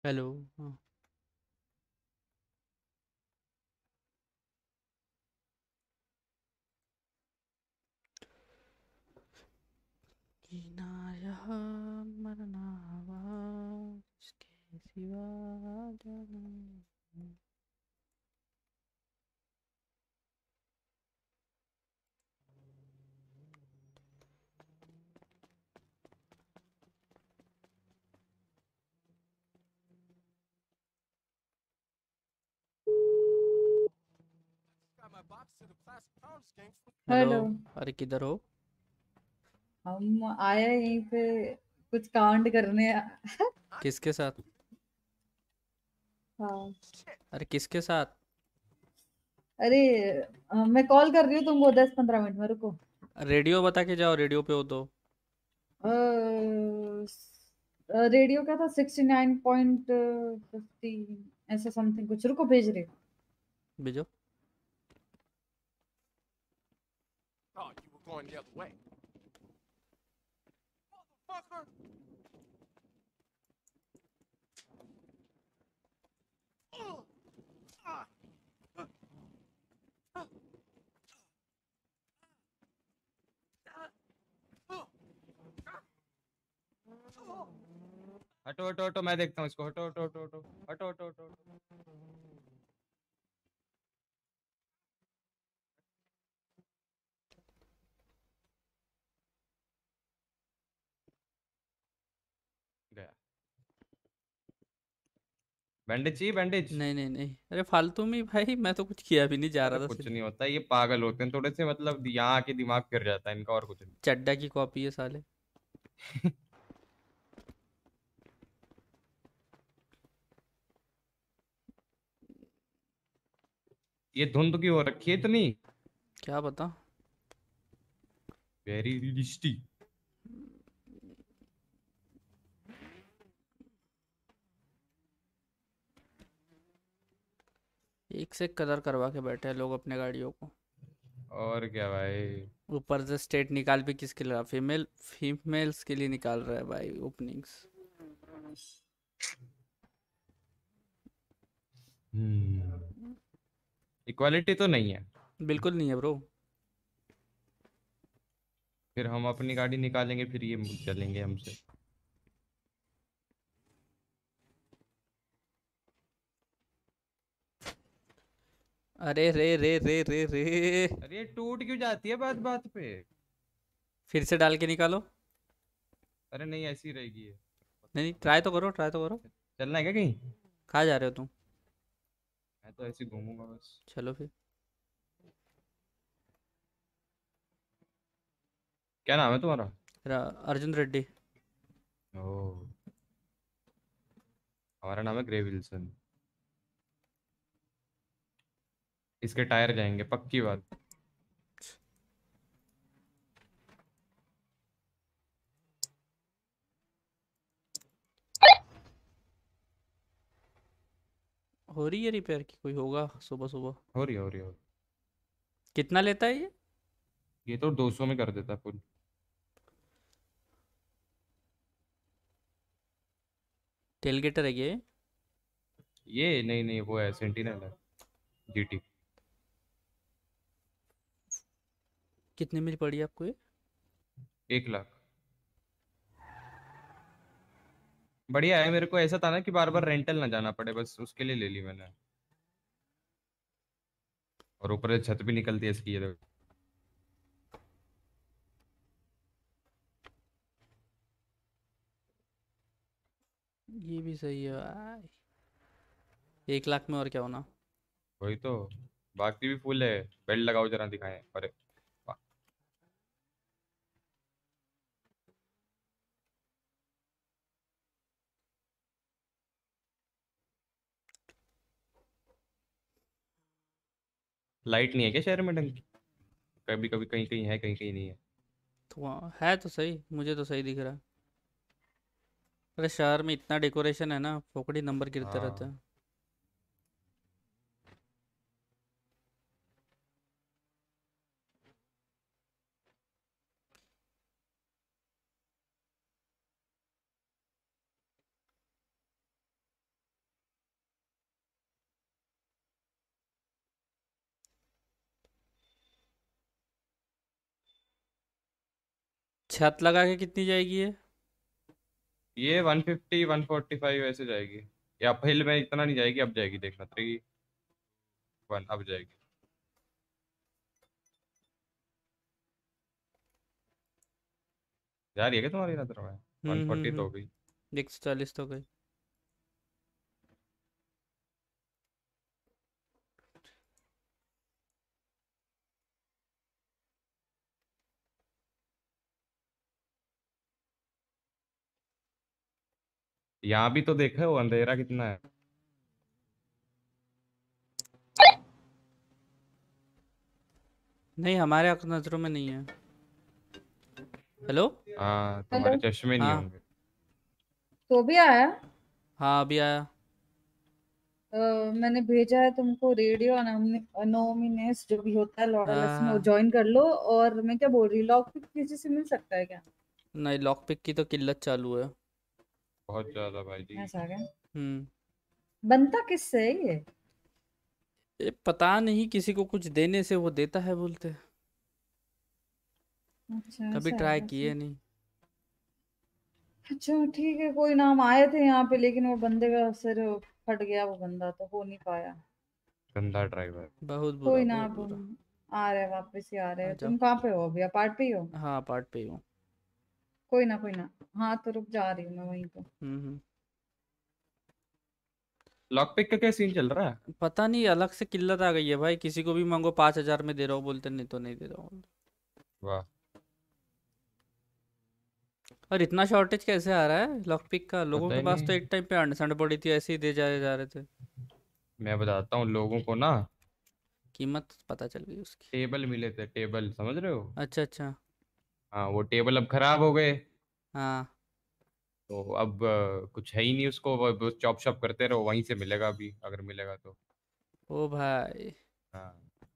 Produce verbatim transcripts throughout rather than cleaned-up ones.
Hello. हाँ। जीना यहाँ मरना वहाँ इसके सिवा जाना नहीं। हेलो। हेलो। अरे किधर हो? हम आए यहीं पे कुछ कांड करने। किसके साथ? हाँ। अरे किसके साथ? अरे अ, मैं कॉल कर रही हूँ तुमको दस पंद्रह मिनट में रुको। रेडियो बता के जाओ, रेडियो पे हो तो। अ, स- अ, रेडियो का था सिक्सटी नाइन पॉइंट फिफ्टी, ऐसा समथिंग कुछ। रुको भेज रही हूँ। भेजो। हटो हटो हटो, मैं देखता हूँ इसको। हटो हटो हटो हटो हटो हटो हटो हटो। गया। बैंडेज चाहिए, बैंडेज। नहीं नहीं नहीं, अरे फालतू में भाई, मैं तो कुछ किया भी नहीं, जा अरे रहा था कुछ सीधे। नहीं होता, ये पागल होते हैं थोड़े से, मतलब यहाँ आके दिमाग फिर जाता है इनका, और कुछ नहीं। चड्डा की कॉपी है साले। ये धुंध की हो रखी है इतनी। क्या बता। Very realistic. एक से एक कदर करवा के बैठे हैं लोग अपने गाड़ियों को। और क्या भाई। ऊपर से स्टेट निकाल भी किसके लिए? फीमेल फीमेल्स के लिए निकाल रहा है भाई ओपनिंग्स। हम्म। इक्वालिटी तो नहीं है। बिल्कुल नहीं है ब्रो। फिर हम अपनी गाड़ी निकालेंगे, फिर ये चलेंगे हमसे। अरे रे रे रे रे रे। अरे ये टूट क्यों जाती है बात बात पे। फिर से डाल के निकालो। अरे नहीं, ऐसी ही रहेगी ये। नहीं नहीं, ट्राई तो करो, ट्राई तो करो। चलना है क्या कहीं? कहाँ जा रहे हो तुम? मैं तो ऐसे ही घूमूंगा बस। चलो फिर। क्या नाम है तुम्हारा? रा- अर्जुन रेड्डी। ओह। हमारा नाम है ग्रे विल्सन। इसके टायर जाएंगे, पक्की बात। हो रही है रिपेयर की? कोई होगा सुबह सुबह। हो रही है, हो रही है, हो रही कितना लेता है ये? है। ये तो दो सौ में कर देता फुल। टेलगेटर है ये? ये नहीं नहीं, वो है सेंटिनल है। जीटी। कितने में पड़ी आपको ये? एक लाख। बढ़िया है, मेरे को ऐसा था ना कि बार बार रेंटल ना जाना पड़े, बस उसके लिए ले ली मैंने। और ऊपर से छत भी निकलती है इसकी, ये देखो। ये भी सही है भाई। एक लाख में और क्या होना। वही तो। भागती भी फुल है। बेल्ट लगाओ जरा, दिखाएं। अरे वाह। लाइट नहीं है क्या शहर में ढंग की? कभी कभी कहीं कहीं है, कहीं कहीं नहीं है। तो वहाँ है तो सही, मुझे तो सही दिख रहा है। अरे शहर में इतना डेकोरेशन है ना, फोकड़ी नंबर गिरते रहते हाँ। हैं। छत लगा के कितनी जाएगी ये? ये one fifty one forty five ऐसे जाएगी, या हिल में इतना नहीं जाएगी, अब जाएगी देखना, थ्री वन अब जाएगी। जा रही है क्या तुम्हारी नजर में? वन हम्म हम्म फोर्टी तो हो गई। हम्म एक सौ चालीस तो गई। यहाँ भी तो देखा हो अंधेरा कितना है। नहीं, हमारे आंख नज़रों में नहीं है। हेलो। हाँ हेलो। तुम्हारे चश्मे नहीं हाँ होंगे। तो भी आया। हाँ, अभी आया। अ, मैंने भेजा है तुमको रेडियो अनोमिनेस जो भी होता है लॉयलिस्ट में, वो हाँ, ज्वाइन कर लो। और मैं क्या बोल रही हूँ, लॉक पिक किसी से मिल सकता है क्या? नहीं, लॉक पिक की तो किल्लत चालू है। बहुत ज्यादा भाई जी। ऐसा क्या? हम्म। बनता किससे है ये? ये पता नहीं, किसी को कुछ देने से वो देता है बोलते। अच्छा कभी ऐसा है ट्राई क्या? किए नहीं। अच्छा ठीक है, कोई नाम आए थे यहाँ पे, लेकिन वो बंदे का सिर फट गया, वो बंदा तो हो नहीं पाया। गंदा ड्राइवर। बहुत बुरा, कोई ना, बहुत अब बुरा। आ रहे वापस ही आ रहे आ हैं। जाओ। तुम कहाँ पे हो अभी, अपार्ट पे ही हो? हाँ, पार्ट पे ही हूँ। कोई ना कोई ना। हाँ तो रुक, जा रही हूँ मैं वहीं पे। हम्म हम्म। लॉक पिक का क्या सीन चल रहा है? पता नहीं, अलग से किल्लत आ गई है भाई। किसी को भी मांगो पाँच हजार में दे रहा हूँ बोलते, नहीं तो नहीं दे रहा हूँ। वाह। और इतना शॉर्टेज कैसे आ रहा है लॉक पिक का? लोगों पता के ही पास नहीं। तो एक टाइम पे अंडसंड पड़ी थी, ऐसे ही दे जाए जा रहे थे। मैं बताता हूँ लोगों को ना, कीमत पता चल गई उसकी। टेबल मिले थे, टेबल समझ रहे हो? अच्छा अच्छा। हाँ वो टेबल अब खराब हो गए। हाँ। तो अब अ, कुछ है ही नहीं उसको, वो वो चॉप शॉप करते रहो, वहीं से मिलेगा अभी अगर मिलेगा तो। ओ भाई। हाँ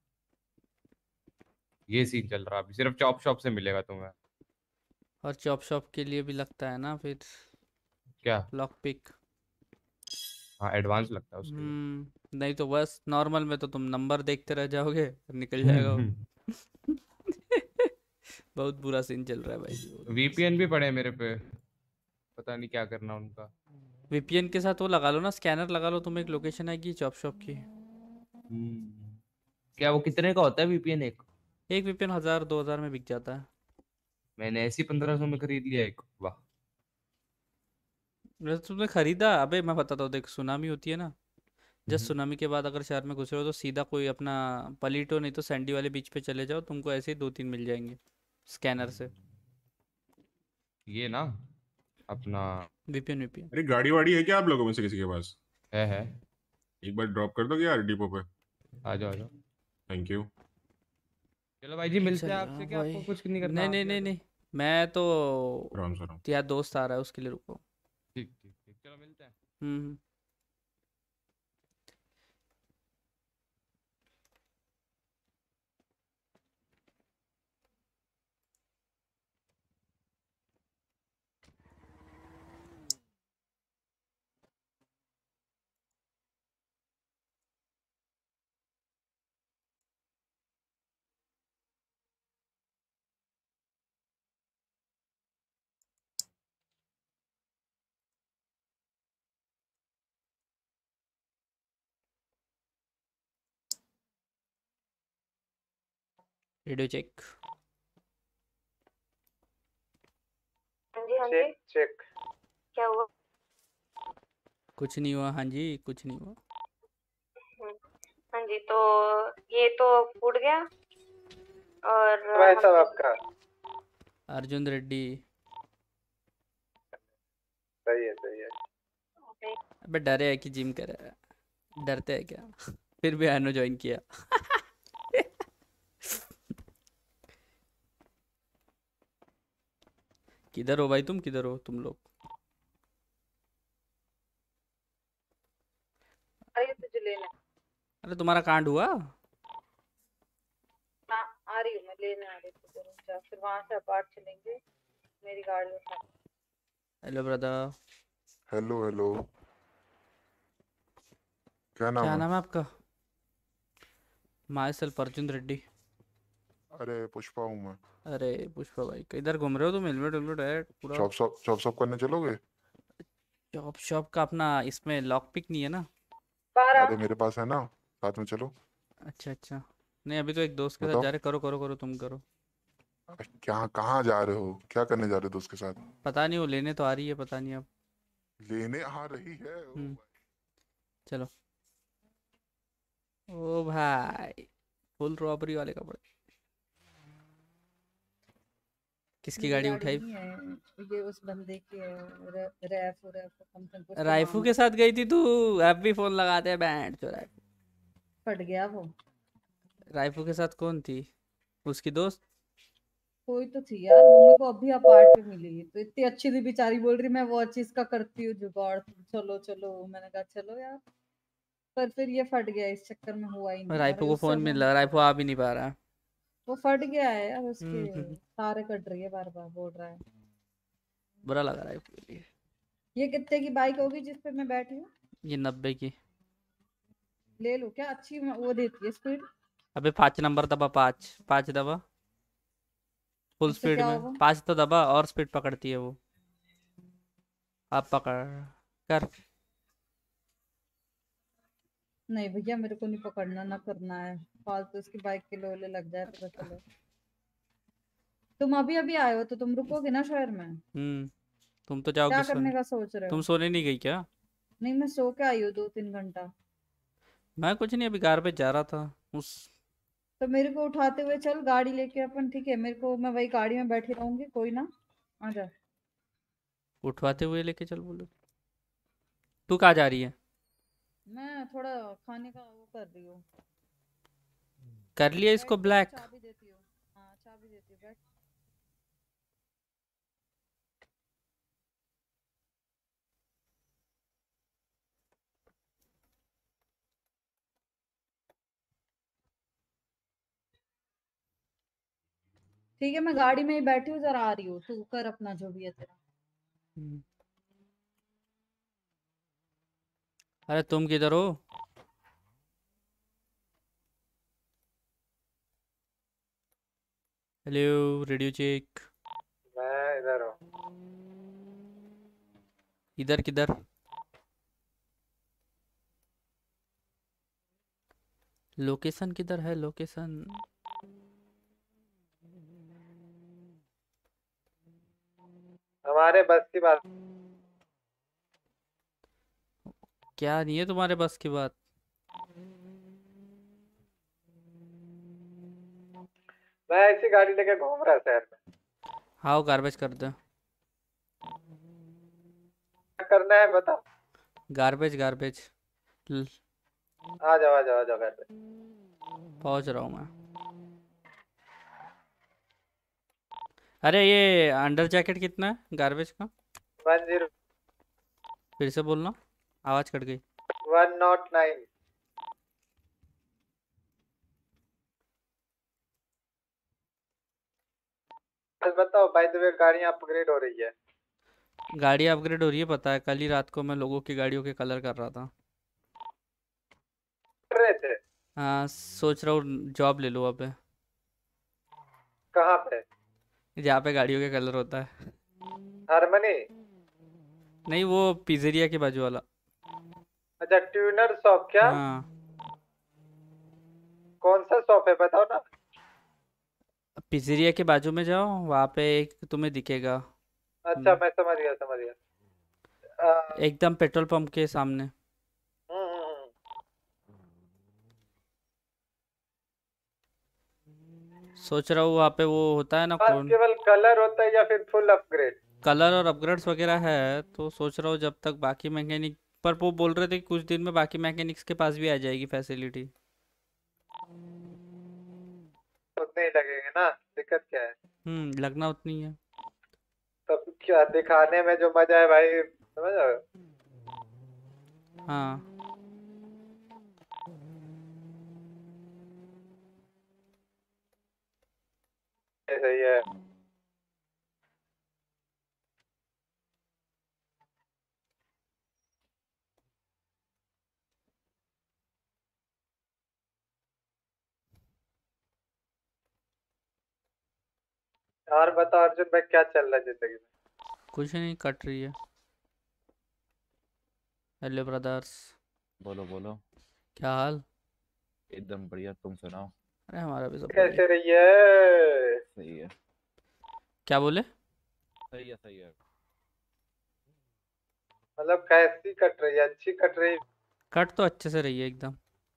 ये सीन चल रहा है अभी, सिर्फ चॉप शॉप से मिलेगा तुम्हें। और चॉप शॉप के लिए भी लगता है ना फिर क्या? Lock pick? हाँ एडवांस लगता है उसके लिए। हम्म नहीं तो बस नॉर्मल में तो तुम नंबर देखते रह जाओगे और निकल जाएगा वो। बहुत बुरा सीन चल रहा है भाई जी, बहुत बुरा सीन। वीपीएन भी पड़े हैं मेरे पे, पता नहीं क्या करना उनका। वीपीएन के साथ वो लगा लो ना, स्कैनर लगा लो, तुम्हें एक लोकेशन आएगी चॉप शॉप की। हम्म। क्या वो कितने का होता है वीपीएन एक? एक वीपीएन हजार दो हजार में बिक जाता है। मैंने ऐसी पंद्रह सौ में खरीद लिया एक, वाह। वैसे तुमने खरीदा? अबे मैं बताता हूँ, देख सुनामी होती है ना, जस्ट हम्म। सुनामी के बाद अगर शहर में घुस रहे हो तो सीधा कोई अपना पलीटो नहीं तो सैंडी वाले बीच पे चले जाओ, तुमको ऐसे ही दो तीन मिल जाएंगे स्कैनर से। ये ना अपना वीपीएन वीपीएन। अरे गाड़ी वाड़ी है क्या आप लोगों में से किसी के पास? है है एक बार ड्रॉप कर दोगे यार डिपो पे? आ जाओ आ जाओ। Thank you. चलो भाई जी मिलते हैं चलेगा आपसे, क्या भाई। आपको कुछ नहीं करना, नहीं आप नहीं ही आ नहीं जाओ। नहीं, मैं तो आराम से आराम। यार दोस्त आ रहा है उसके लिए रुको। ठीक ठीक ठीक, चलो मिलते हैं। हम्म। Radio check. हाँ जी हाँ जी। Check check. क्या हुआ? कुछ नहीं हुआ, हाँ जी कुछ नहीं हुआ। हम्म, हाँ जी, तो ये तो फूट गया और भाई हम साहब तो आपका अर्जुन रेड्डी। सही है सही है। अबे डरे है कि जिम करे? डरते है क्या? फिर भी आनो ज्वाइन किया। किधर हो भाई तुम, किधर हो तुम लोग? अरे तुझे लेने अरे तुम्हारा कांड हुआ? आ, आ रही हूँ मैं, लेने आ रही हूँ तुझे, रुक जा, फिर वहां से अपार्ट चलेंगे, मेरी गाड़ी उठा। Hello brother. Hello hello. क्या नाम क्या है? नाम है आपका? Myself Arjun Reddy. अरे पुष्पा हूँ मैं। अरे पुष्पा भाई किधर घूम रहे हो तुम? हेलमेट हेलमेट है पूरा। चॉप शॉप चॉप शॉप करने चलोगे? चॉप शॉप का अपना इसमें लॉक पिक नहीं है ना। बारह। अरे मेरे पास है ना, साथ में चलो। अच्छा अच्छा। नहीं अभी तो एक दोस्त के साथ बताओ जा रहे। करो करो करो तुम करो। क्या, कहाँ जा रहे हो, क्या करने जा रहे हो दोस्त के साथ? पता नहीं वो लेने तो आ रही है, पता नहीं अब। लेने आ रही है? ओ हम्म भाई। चलो। ओ भाई फुल रॉबरी वाले कपड़े। किसकी मेरी गाड़ी गाड़ी उठाई? नहीं है, ये उस बंदे की है। रे- रैफ रैफ समथिंग कुछ तो राइफू नाम के है। साथ गई थी तू? अब भी फोन लगाते हैं बैंड चो राइफू। फट गया वो। राइफू के साथ कौन थी? उसकी दोस्त? कोई तो थी यार, वो मेरे को अभी अपार्ट पे मिली तो इतनी अच्छी थी बेचारी, बोल रही मैं वो चीज का करती हूँ जुगाड़, चलो चलो। मैंने कहा चलो यार, पर फिर ये फट गया, इस चक्कर में हुआ ही नहीं यार। राइफू को उससे फोन मिल वो रहा, राइफू आ भी नहीं पा रहा। वो फट गया है यार, उसके हम्म हम्म, तारे कट रही है बार बार, बोल रहा है। बुरा लगा राइफू के लिए। ये कितने की बाइक होगी जिस पे मैं बैठी हूँ? ये नब्बे की। ले लो क्या? अच्छी वो देती है स्पीड। अबे पाँच नंबर दबा, पाँच पाँच दबा फुल उससे स्पीड क्या में। होगा? पाँच तो दबा और स्पीड पकड़ती है वो। अब पकड़ कर। नहीं भैया, मेरे को नहीं पकड़ना ना करना है। फालतू इसकी बाइक के लोले लग जाए पता चले। तुम अभी अभी आए हो तो तुम रुकोगे ना शहर में? हम्म तुम तो क्या जाओगी करने सोने। का सोच रहे तुम हो? सोने नहीं गई क्या? नहीं, मैं सो के आई हूँ दो तीन घंटा। मैं कुछ नहीं, अभी कार पे जा रहा था उस। तो मेरे को उठाते हुए चल गाड़ी लेके अपन, ठीक है? मेरे को, मैं वही गाड़ी में बैठी रहूंगी, कोई ना। आजा। उठवाते हुए लेके चल बोलो। तू कहाँ जा रही है? मैं थोड़ा खाने का वो कर रही हूँ। कर लिया बैठ इसको के मैं ब्लैक। चाबी देती हूँ। हाँ चाबी देती हूँ, बैठ। ठीक है, मैं गाड़ी में ही बैठी हूँ, जरा आ रही हूँ, तू कर अपना जो भी है तेरा। हम्म, अरे तुम किधर हो? Hello radio check. मैं इधर हूँ। इधर किधर? लोकेशन किधर है लोकेशन? हमारे बस की बात। क्या नहीं है तुम्हारे बस की बात? मैं ऐसी गाड़ी लेके घूम रहा शहर में। हाँ गार्बेज कर दो। क्या करना है बता। Garbage garbage. आ जाओ आ जाओ आ जाओ घर पे। पहुंच रहा हूँ मैं। अरे ये अंडर जैकेट कितना है गार्बेज का? वन जीरो फिर से बोलना, आवाज़ कट गई। One not nine. बस बताओ, बाय द वे गाड़ियाँ अपग्रेड हो रही है। गाड़ी अपग्रेड हो रही है, पता है। कल ही रात को मैं लोगों की गाड़ियों के कलर कर रहा था। कर रहे थे? हाँ सोच रहा हूँ जॉब ले लो अब। कहाँ पे? जहाँ पे गाड़ियों के कलर होता है। हारमनी? नहीं वो पिज़्ज़ेरिया के बाजू वाला। अच्छा, ट्यूनर शॉप क्या? हाँ कौन सा शॉप है बताओ ना। पिज़्ज़ेरिया के बाजू में जाओ, वहाँ पे एक तुम्हें दिखेगा। अच्छा हम्म, मैं समझ गया समझ गया। आ, एकदम पेट्रोल पंप के सामने। हम्म, हम्म, सोच रहा हूँ वहाँ पे वो होता है ना बस कौन। केवल कलर होता है या फिर फुल अपग्रेड? कलर और अपग्रेड्स वगैरह है, तो सोच रहा हूँ जब तक बाकी मैकेनिक। पर वो बोल रहे थे कि कुछ दिन में बाकी मैकेनिक्स के पास भी आ जाएगी फैसिलिटी। उतने ही लगेंगे ना, दिक्कत क्या है? हम्म लगना उतनी है। तब क्या दिखाने में जो मजा है भाई, समझ रहे हो? हाँ ये सही है। और बताओ अर्जुन भाई क्या चल रहा है जिंदगी में? कुछ नहीं, कट रही है। हेलो ब्रदर्स, बोलो बोलो। क्या हाल? एकदम बढ़िया, तुम सुनाओ। अरे हमारा भी सब बढ़िया। कैसे रही है? सही है क्या बोले? सही है सही है। मतलब कैसी कट रही है? अच्छी कट रही है? कट तो अच्छे से रही है एकदम।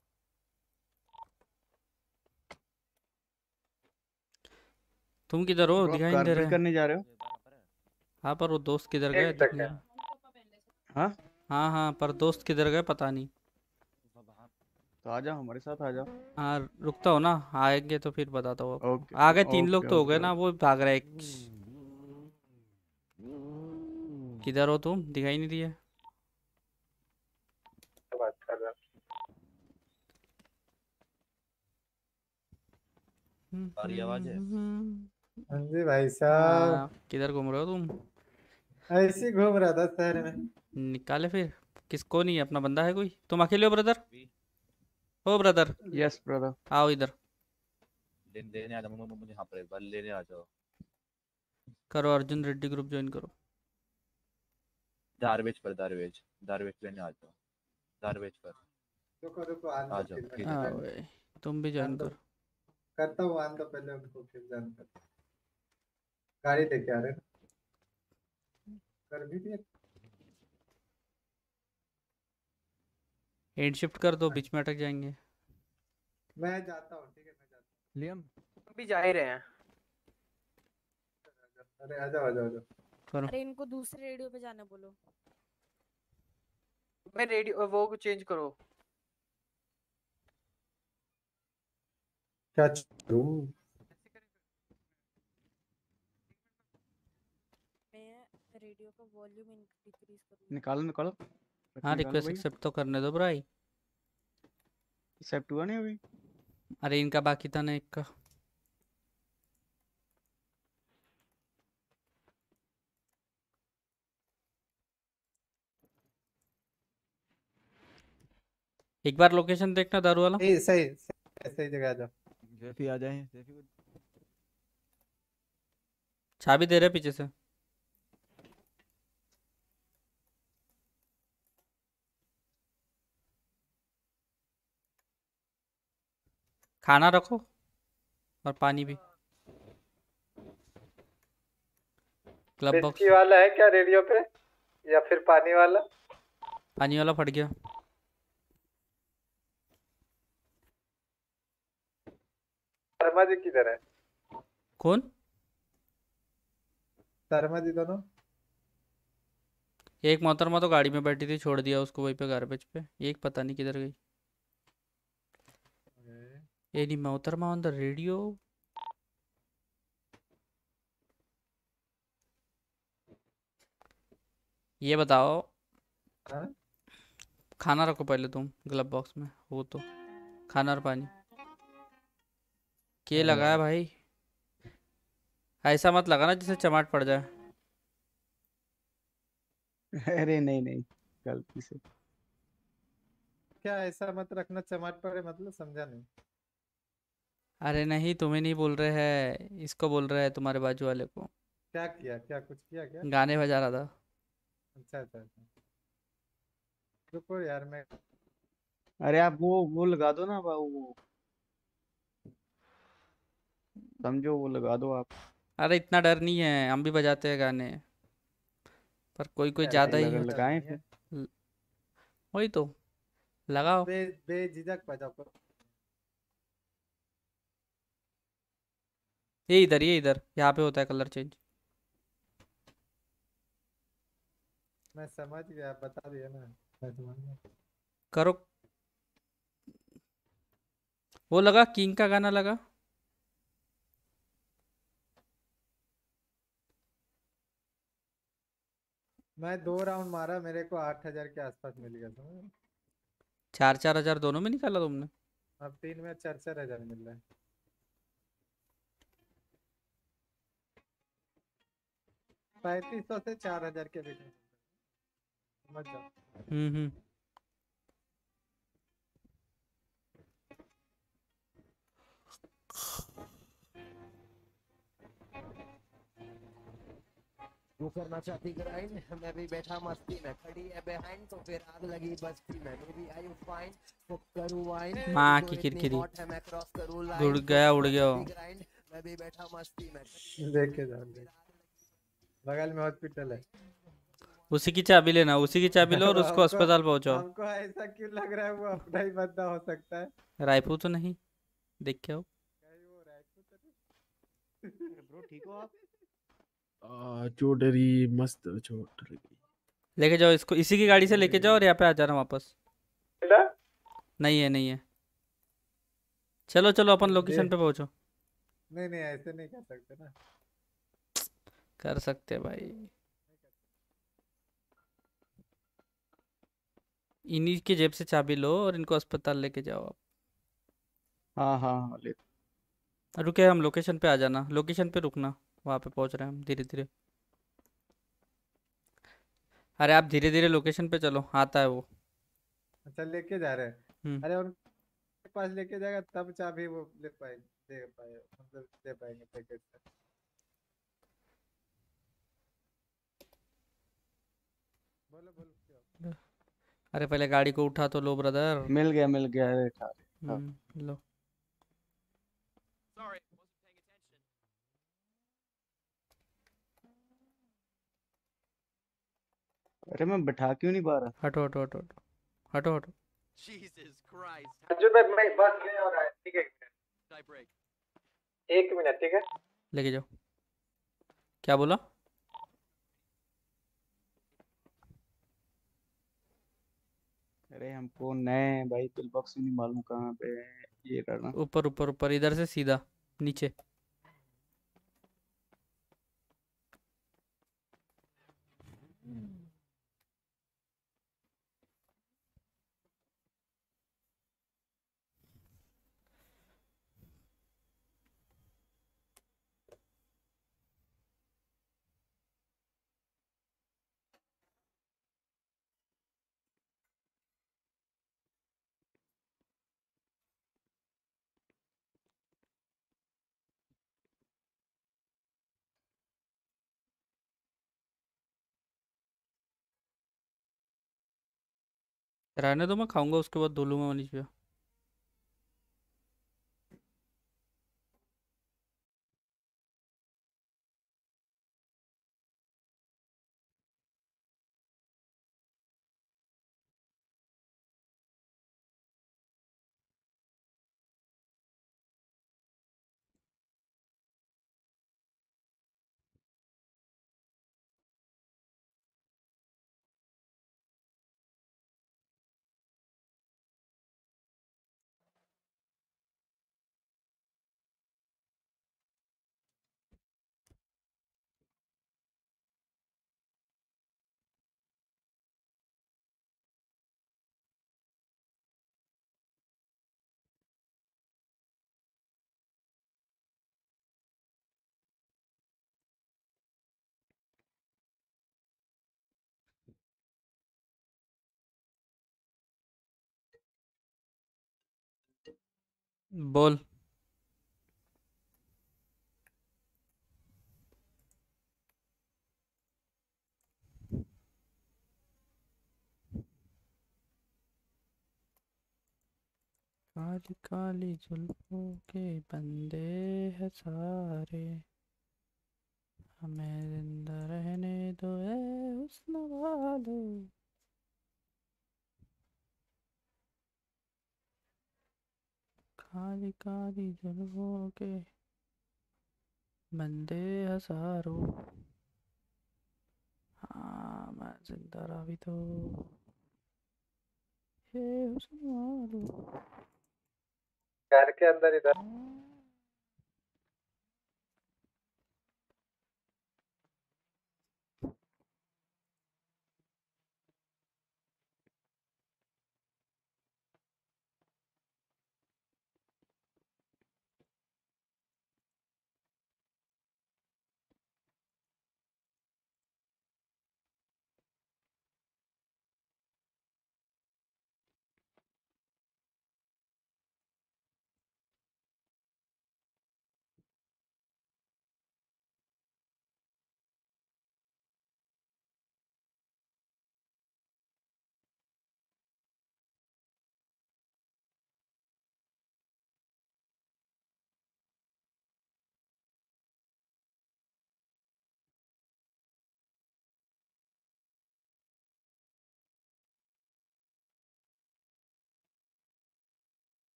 तुम किधर हो? ब्रो, आप दिखाई नहीं दे कारपुल रहे। करने जा रहे हो? हाँ, पर वो दोस्त किधर गए एक दिख नहीं सेकंड। रहा। हाँ हाँ हाँ, पर दोस्त किधर गए पता नहीं। तो आ जाओ, हमारे साथ आ जाओ। हाँ, रुकता हो ना, आएंगे तो फिर बताता हूँ आपको। ओके आ गए, तीन लोग ओके तो हो गए ओके ना, वो भाग रहा है एक। किधर हो तुम? दिखाई नहीं दिए। बात कर रहा आ रही आवाज है? हाँ जी भाई साहब, हाँ, किधर घूम रहे हो तुम? ऐसे ही घूम रहा था शहर में। निकाले फिर। किसको नहीं है? अपना बंदा है कोई? तुम अकेले हो ब्रदर? हो ब्रदर? Yes brother. आओ इधर। लेने लेने आ जाओ, मुझे यहाँ पर एक बार लेने आ जाओ। करो, अर्जुन रेड्डी ग्रुप ज्वाइन करो। दारवेज पर दारवेज दारवेज लेने आ जाओ। दारवेज पर रुको रुको आन आ दो, जाओ, फिर ठीक मैं है। हाँ join भाई, तुम भी ज्वाइन आन दो। करो। करता हूँ, आन दो पहले उनको, फिर ज्वाइन करता हूँ। गाड़ी लेके आ रहे हैं ना? कर भी दिया। एंड शिफ्ट कर दो, बीच में अटक जाएंगे। मैं जाता हूँ, ठीक है मैं जाता लियम हम भी जा ही रहे हैं। हूँ। अरे आ जाओ आ जाओ आ जाओ। करो। अरे इनको दूसरे रेडियो पे जाना बोलो। मैं रेडियो वो चेंज करो। क्या करूँ? मैं रेडियो का वॉल्यूम इंक्रीज करूंगी। निकालो निकालो। हाँ, निकालो रिक्वेस्ट भाई। एक्सेप्ट तो करने दो भाई। एक्सेप्ट हुआ नहीं अभी? अरे इनका बाकी था ना एक का। एक बार लोकेशन देखना दारू वाला। सही सही सही सही जगह आ जाओ। जैफी आ जाए जैफी। चाबी दे रहे पीछे से। खाना रखो और पानी भी। Club box. विस्की वाला है क्या रेडियो पे, या फिर पानी वाला? पानी वाला फट गया। शर्मा जी किधर है? कौन? शर्मा जी दोनों? एक मोहतरमा तो गाड़ी में बैठी थी, छोड़ दिया उसको वहीं पे गार्बेज पे। एक पता नहीं किधर गई। एनी मोहतरमा ऑन द रेडियो। ये बताओ, हाँ? खाना रखो पहले तुम ग्लब बॉक्स में, वो तो खाना और पानी। के लगा है भाई? ऐसा मत लगाना जिससे चमाट पड़ जाए। अरे नहीं नहीं, गलती से। क्या ऐसा मत रखना चमाट पड़े, मतलब समझा नहीं। अरे नहीं, तुम्हें नहीं बोल रहे हैं, इसको बोल रहे हैं, तुम्हारे बाजू वाले को। क्या किया, क्या कुछ किया क्या? गाने बजा रहा था। अच्छा अच्छा अच्छा। रुको यार मैं। अरे आप वो वो लगा दो ना बा- वो समझो, वो लगा दो आप। अरे इतना डर नहीं है, हम भी बजाते हैं गाने। पर कोई कोई क्या ज़्यादा ही लगा, है। डर लगाएं नहीं है। फिर। ल- वही तो, लगाओ। बे बेझिझक बजाओ को। ये इधर, ये इधर, यहाँ पे होता है कलर चेंज। मैं समझ गया, बता दिया ना। मैं समझ गया। करो। वो लगा, किंग का गाना लगा। मैं दो राउंड मारा, मेरे को आठ हजार के आसपास मिल गया, समझ? चार चार हजार दोनों में निकाला तुमने? अब तीन में चार चार हजार मिल रहा है। पैंतीस सौ से चार हजार के बीच में, समझ जाओ। हम्म हम्म। वो करना चाहती ग्राइंड, मैं भी बैठा मस्ती में, खड़ी है बिहाइंड तो फिर आग लगी बस्ती में, मे बी आई फाइन तो करूँ वाइन, माँ तो की इतनी किरकिरी हॉट है मैं क्रॉस करूँ उड़ लाइन, गया उड़ वो गया करती वो। ग्राइंड, मैं भी बैठा मस्ती में। लेके जाओ लेके। बगल में हॉस्पिटल है। उसी की चाबी लेना, उसी की चाबी लो और उसको हमको अस्पताल पहुंचाओ। हमको ऐसा क्यों लग रहा है वो अपना ही बंदा हो सकता है। रायपुर तो नहीं, देख के आओ। कहीं वो रायपुर तो नहीं। ब्रो ठीक हो आप? आ, चोट रही मस्त चोट लगी। लेके जाओ इसको, इसी की गाड़ी से लेके जाओ और यहाँ पे आ जाना वापस। नहीं है नहीं है, चलो चलो अपन लोकेशन दे- पे पहुंचो। नहीं नहीं ऐसे नहीं कर सकते ना। कर सकते भाई, इन्हीं की जेब से चाबी लो और इनको अस्पताल लेके जाओ आप। हाँ हाँ हाँ ले। रुके, हम लोकेशन पे आ जाना, लोकेशन पे रुकना, वहाँ पे पहुंच रहे हैं हम धीरे धीरे। अरे आप धीरे धीरे लोकेशन पे चलो, आता है वो। अच्छा लेके जा रहे हैं। हम्म अरे उनके पास लेके जाएगा तब चाबी वो ले पाए दे पाए मतलब दे पाएंगे पैकेट से। बोलो बोलो क्या? अरे पहले गाड़ी को उठा तो लो ब्रदर। मिल गया मिल गया, अरे खा रहे खा। हम्म लो। अरे मैं बैठा क्यों नहीं पा रहा? हटो हटो हटो हटो हटो हटो। अर्जुन भाई मैं बस गया और आया ठीक है। एक मिनट ठीक है। लेके जाओ। क्या बोला? अरे हमको नए भाई पिल बॉक्स नहीं मालूम कहाँ पे है, ये करना। ऊपर ऊपर ऊपर, इधर से सीधा नीचे। रहने दो, मैं खाऊंगा उसके बाद धो लूंगा मनीष भैया। बोल। काली काली जुल्फों के बंदे हैं सारे, हमें जिंदा रहने दो ए हुस्न वालो। काली काली जुल्फों के बंदे हजारों, हाँ मैं जिंदा रहा भी तो ये हुस्न वालो। घर के अंदर इधर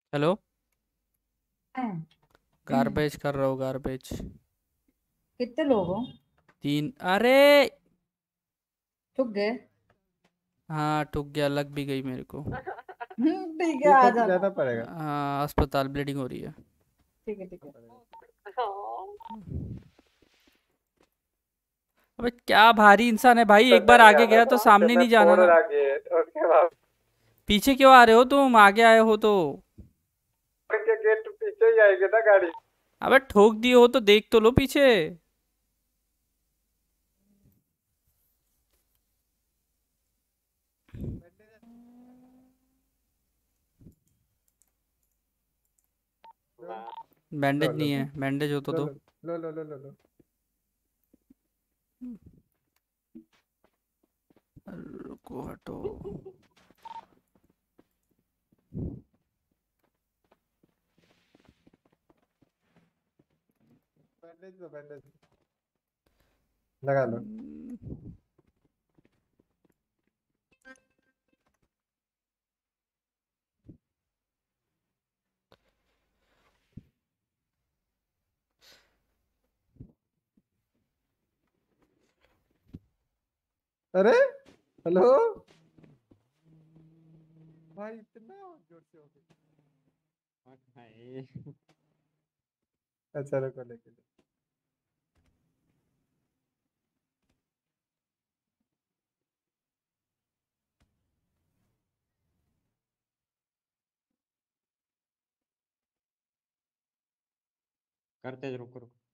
हेलो, हैं? गार्बेज कर रहा हूँ, गार्बेज। कितने लोग हो? तीन। अरे ठुक गए? हाँ, ठुक गया, लग भी गई मेरे को। हम्म, ठीक है, आ ठीक है, जाना। जाना पड़ेगा। हाँ, अस्पताल, ब्लीडिंग हो रही है। ठीक है ठीक है। अबे क्या भारी इंसान है भाई, एक बार आगे गया तो सामने नहीं जाना ना। उसके बाद पीछे क्यों आ रहे हो तुम, आगे आए हो तो। के गेट पीछे ही आएगी ना गाड़ी। अबे ठोक दिए हो तो देख तो लो पीछे। बैंडेज नहीं है, बैंडेज हो तो लो दो। लो लो लो लो लो। रुको, हटो। बैंडेज दो, बैंडेज लगा लो। अरे हेलो भाई, इतना जोर से हो गया। अच्छा रुको, लेके लो। करते रुको रुको।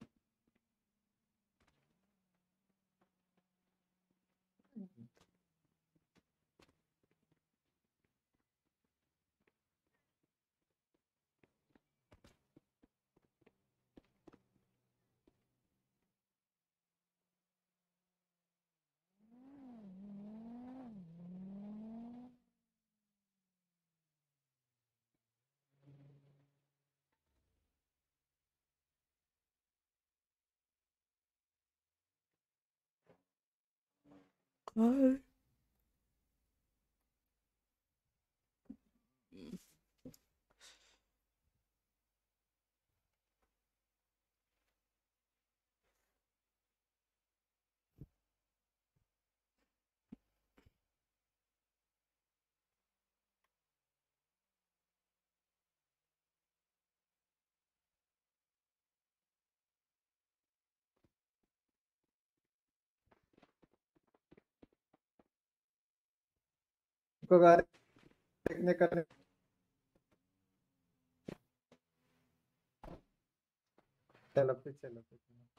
को गाड़ी देखने करने। चलो पीछे लो, पीछे लो।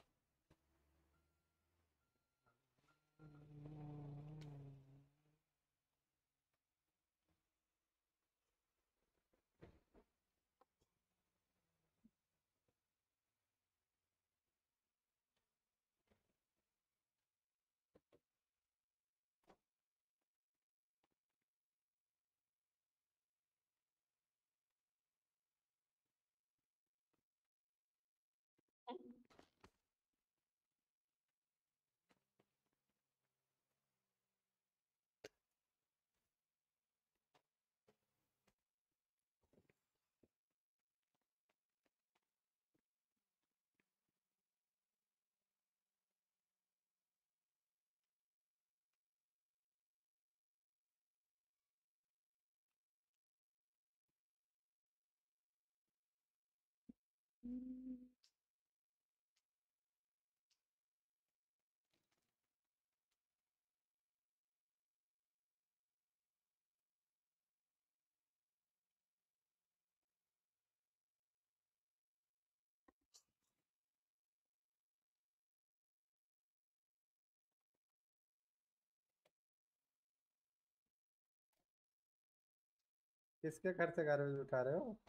किसके घर से गार्बेज उठा रहे हो?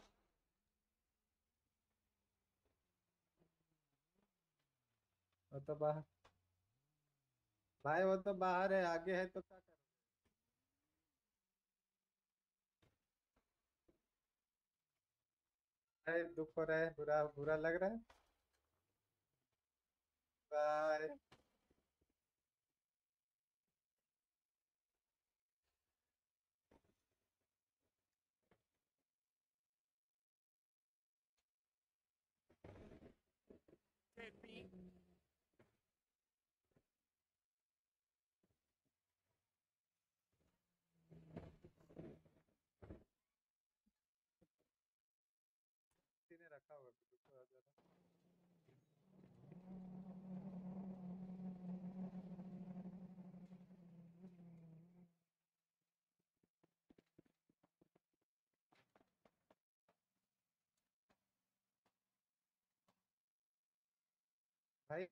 वो तो बाहर भाई, वो तो बाहर है, आगे है तो क्या कर। अरे दुख हो रहा है, बुरा बुरा लग रहा है। बाय। भाई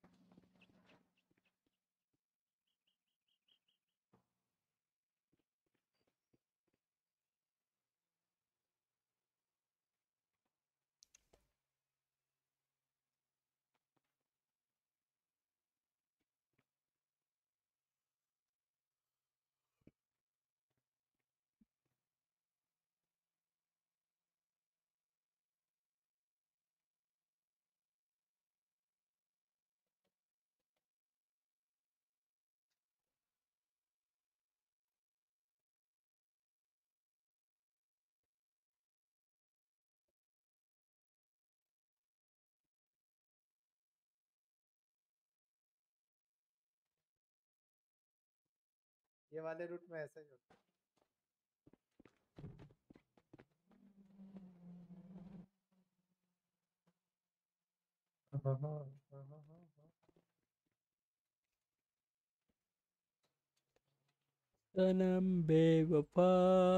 ये वाले रूट में ऐसा ही होता है। हाँ, हाँ, हाँ, हाँ, हाँ, हाँ। सनम बेवफा।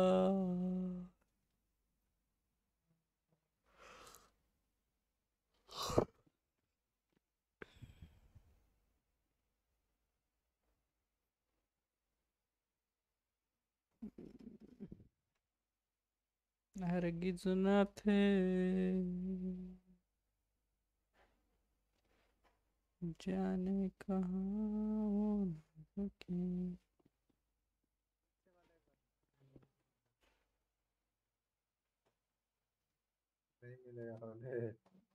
हरगिज न थे जाने कहाँ वो रुके। नहीं मिलेगा हमें।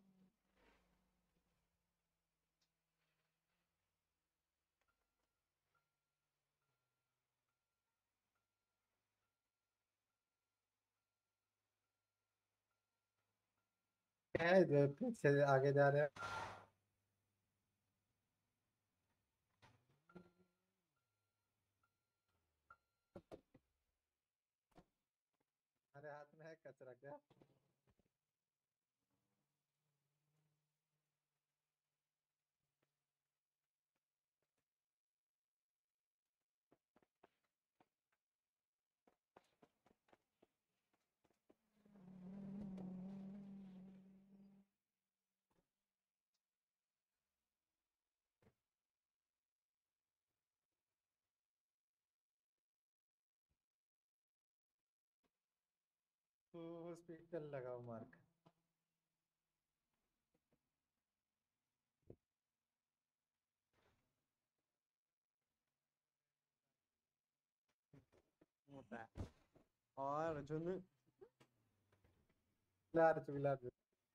क्या है जो पीछे आगे जा रहे हैं? हमारे हाथ में है कचरा क्या? हॉस्पिटल लगाओ मार्क। होता है और अर्जुन लार चुगला दे।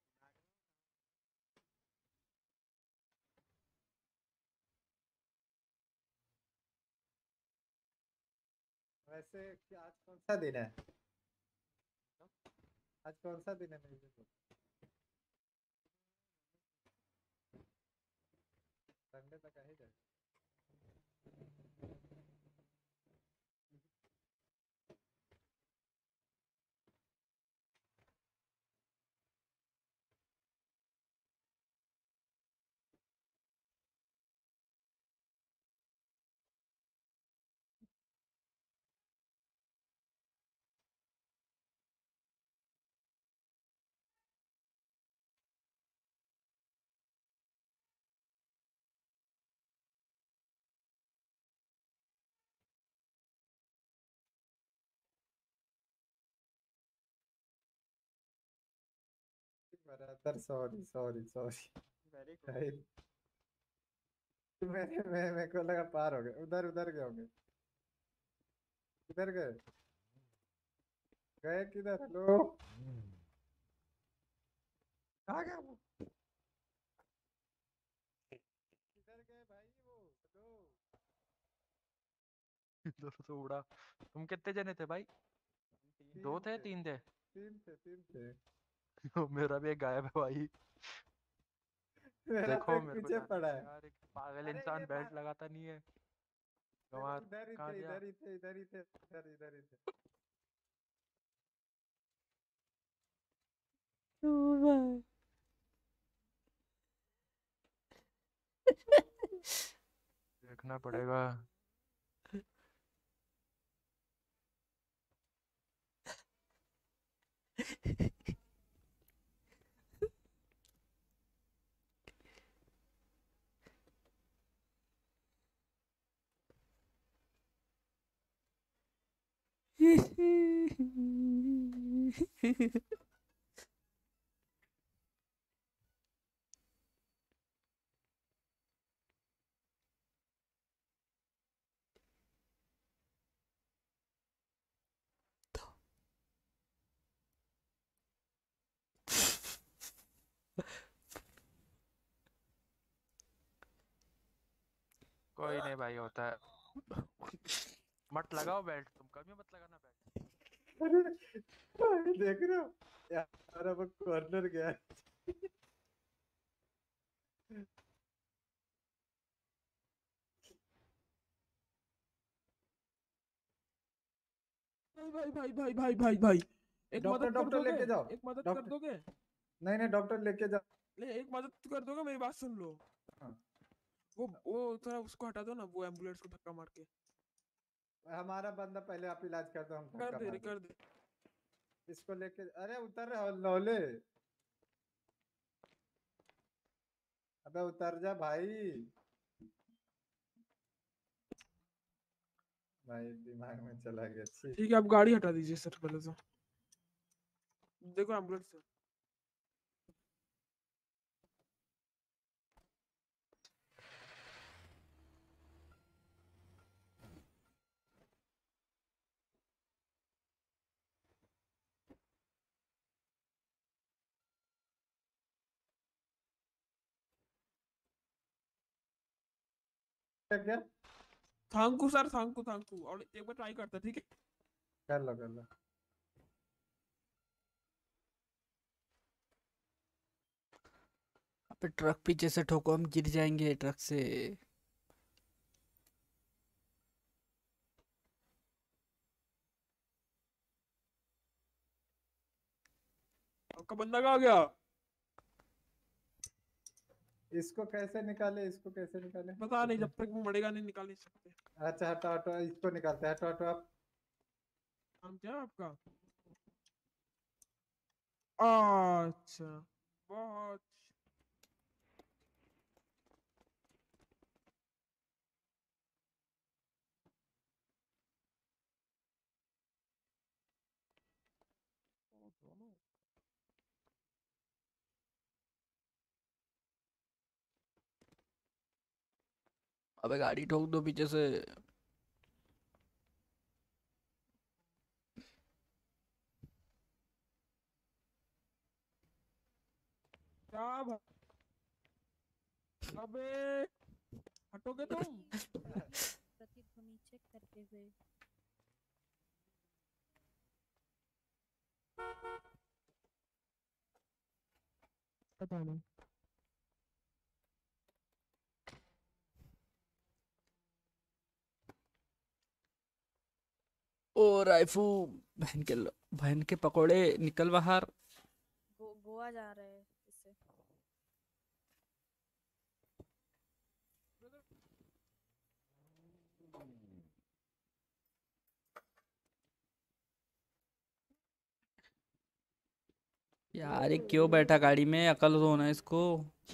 वैसे क्या आज कौन सा दिन है? आज कौन सा दिन है मेरे को? संडे तक आ ही जाए। बराबर sorry sorry sorry. Very good. भाई मेरे मैं मेरे को लगा पार हो गए। उधर उधर गए होंगे। किधर गए? गए किधर? हेलो कहाँ गया वो? किधर गए भाई वो? हेलो इधर से उड़ा। तुम कितने जने थे भाई? दो तीन थे थे तीन थे? तीन थे तीन थे। मेरा भी एक गायब है भाई। मेरा तो देखो एक मेरे को पीछे जाने पड़ा दो है। यार, एक पागल अरे इंसान ये बेल्ट बात लगाता नहीं है। इधर गंवार इधर ही कहाँ थे गया? इधर ही थे इधर ही थे इधर इधर ही थे। देखना पड़ेगा। कोई नहीं भाई, होता है। मत लगाओ बेल्ट, तुम कभी मत लगाना बेल्ट। अरे देख रहे हो यार, अब कॉर्नर गया है। भाई भाई भाई भाई भाई भाई एक डॉक्टर मदद कर डॉक्टर दोगे? लेके जाओ। एक मदद कर डॉक्टर दोगे? नहीं नहीं डॉक्टर लेके जाओ। ले एक मदद कर दोगे, मेरी बात सुन लो। हाँ। वो वो थोड़ा उसको हटा दो ना, वो एम्बुलेंस को धक्का मार के। हमारा बंदा पहले आप इलाज कर दो, हम कर धक्का दे मार रे, कर देंगे। दे। इसको लेके अरे उतर रहे हो लौले। अबे उतर जा भाई। भाई दिमाग में चला गया। छी। ठीक है, आप गाड़ी हटा दीजिए सर पहले तो। देखो एम्बुलेंस है। क्या thank you sir, thank you thank you. और एक बार ट्राई करते हैं, ठीक है? कर लो कर लो। अबे ट्रक पीछे से ठोको, हम गिर जाएंगे ट्रक से। आपका बंदा कहाँ गया? इसको कैसे निकाले, इसको कैसे निकाले? पता नहीं, जब तक वो मरेगा नहीं निकाल नहीं सकते। अच्छा हटो हटो, इसको निकालते हैं। हटो हटो आप। नाम क्या है आपका? अच्छा, बहुत अबे गाड़ी ठोक दो पीछे से। क्या भाई? अबे हटोगे तुम? प्रतिध्वनि चेक करते हुए। पता नहीं। ओ राइफू, बहन के लो- बहन के पकोड़े, निकल बाहर। गो, गोवा जा रहे हैं इससे। यार ये क्यों बैठा गाड़ी में, अकल तो होना इसको।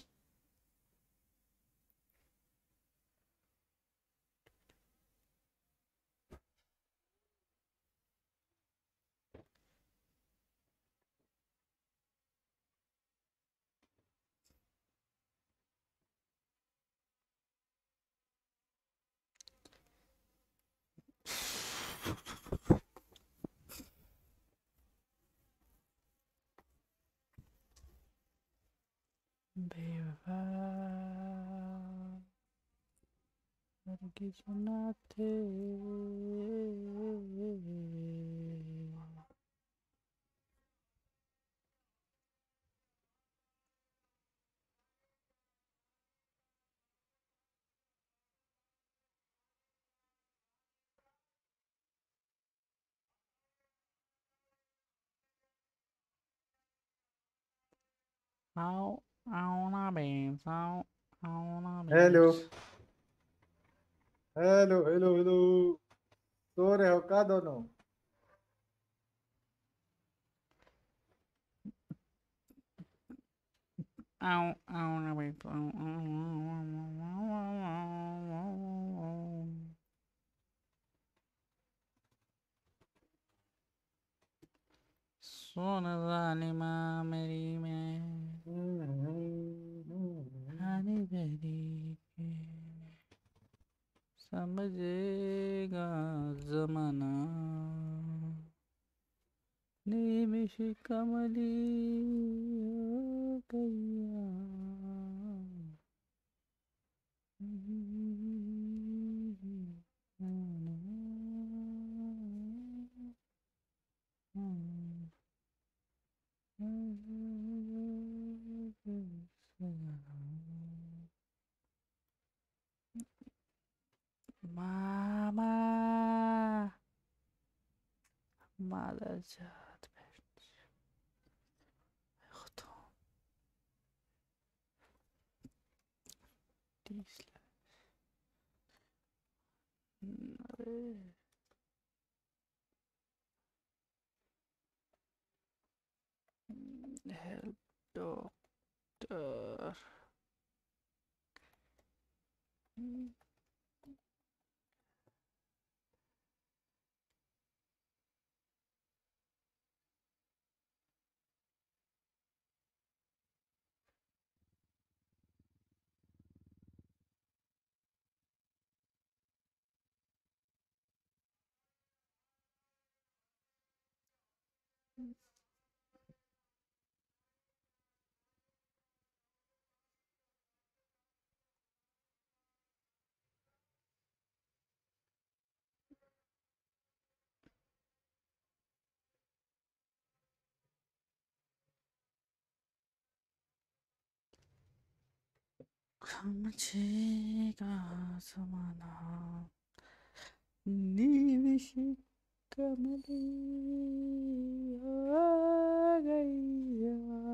बेवफा हरगिज़ ना थे। आओ आओ ना बेस, आओ आओ ना hello base. Hello hello hello. सो रहे हो का दोनों? आओ आओ ना बेस, आओ आओ आओ आओ आओ आओ। सुन जालिमा मेरी मैं हानि भरी के समझेगा जमाना निमिष कमली हो गैया Mama, mother child, help doctor. समझेगा जमाना निमिष कमली हो गैया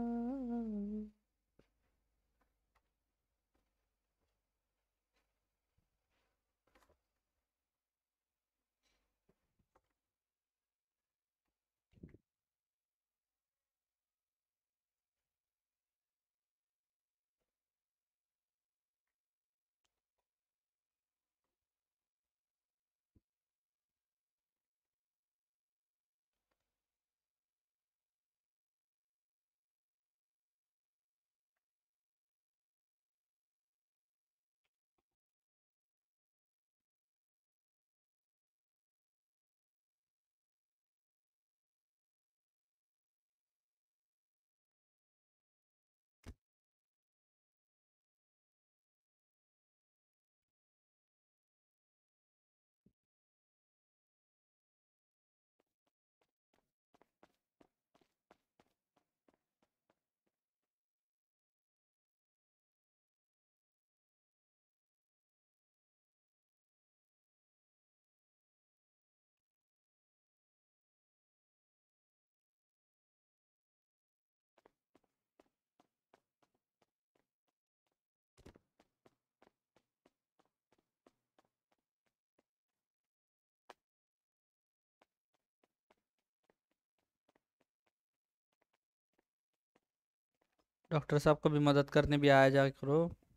डॉक्टर साहब को भी मदद करने भी आया जा करो।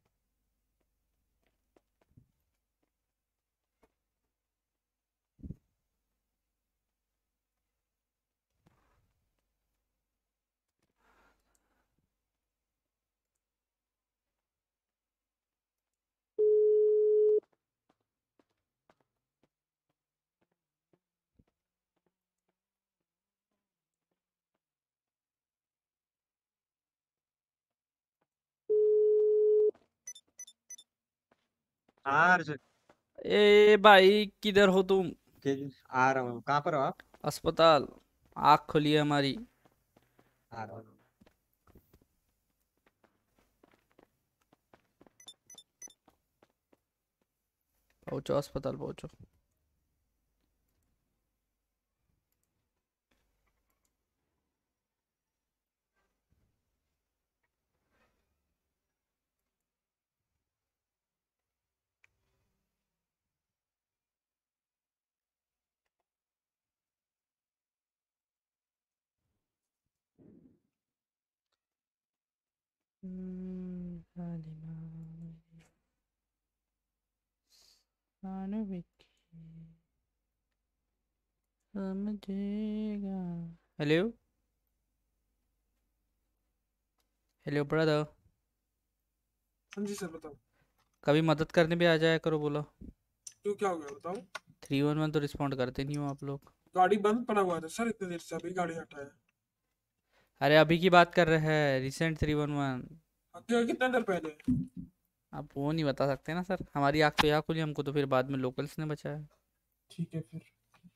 हाँ ए भाई किधर हो तुम? आ रहा हूँ। कहाँ पर हो आप? अस्पताल। आँख खोली है हमारी। आ रहा हूँ। पहुंचो अस्पताल पहुंचो। हम्म, जालिमा मेरी जान विकी समझेगा। Hello hello brother. हाँ जी सर बताओ। कभी मदद करने भी आ जाया करो बोलो। क्यों क्या हो गया बताओ। थ्री वन वन तो रिस्पॉन्ड करते नहीं हो आप लोग। गाड़ी बंद पड़ा हुआ था सर इतने देर से, अभी गाड़ी हटाया। अरे अभी की बात कर रहे हैं, रिसेंट थ्री वन वन। क्यों कितने देर पहले? आप वो नहीं बता सकते ना सर, हमारी आँख तो यहाँ खुली, हमको तो फिर बाद में लोकल्स ने बचाया। ठीक है फिर।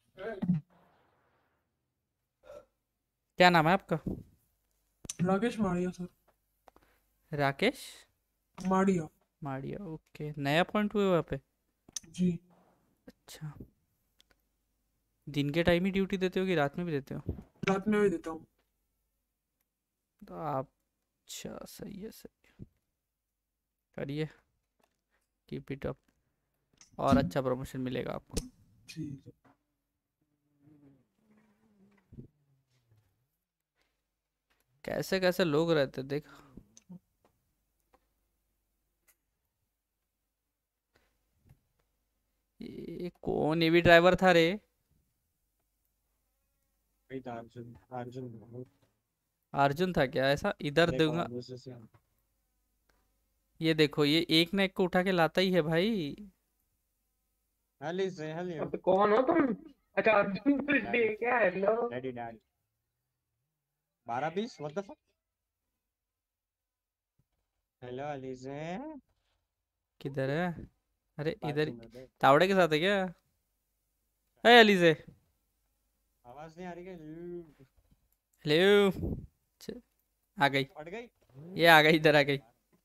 क्या नाम है आपका? राकेश माड़िया सर। राकेश माड़िया। माड़िया, ओके। नया पॉइंट हुए वहाँ पे? जी। अच्छा, दिन के टाइम ही ड्यूटी देते हो कि रात में भी देते हो? रात में भी देता हूँ। तो आप, अच्छा सही है सही है, करिए, कीप इट अप, और अच्छा प्रमोशन मिलेगा आपको। ठीक है। कैसे कैसे लोग रहते देख। ये कौन, ये भी ड्राइवर था रे? वही था अर्जुन। अर्जुन अर्जुन था क्या? ऐसा इधर देखो दूंगा। आप दूसरे से। ये देखो, ये एक ना एक को उठा के लाता ही है भाई। हेली से हेली। अब कौन हो तुम? अच्छा अर्जुन रेड्डी क्या? Hello daddy daddy. बारह बीस what the fuck. Hello heli से। किधर है? अरे इधर ही। बाथरूम में देख। तावड़े के साथ है क्या? है अली से। आवाज नहीं आ रही क्या? हेलो, च- आ गई, फट गई। ये आ गई, इधर आ गई।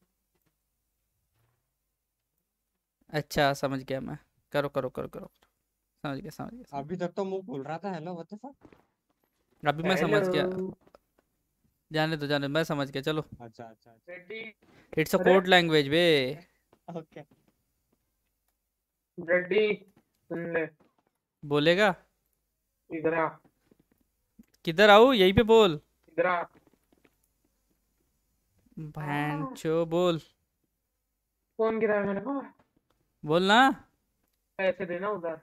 अच्छा समझ गया मैं, करो करो करो करो, समझ गया समझ गया। अभी तक तो मुंह खोल रहा था हेलो व्हाट द फक। अभी मैं समझ गया, हेलो जाने दो जाने दो, मैं समझ गया, चलो। अच्छा अच्छा अच्छा। रेड्डी। इट्स अ अरे कोड लैंग्वेज बे। ओके। रेड्डी सुन ले, बोलेगा? इधर आ, किधर आऊँ? यहीं पे बोल। इधर आ। भैंचो बोल, कौन गिरा है मेरे को? बोल ना। पैसे देना उधर।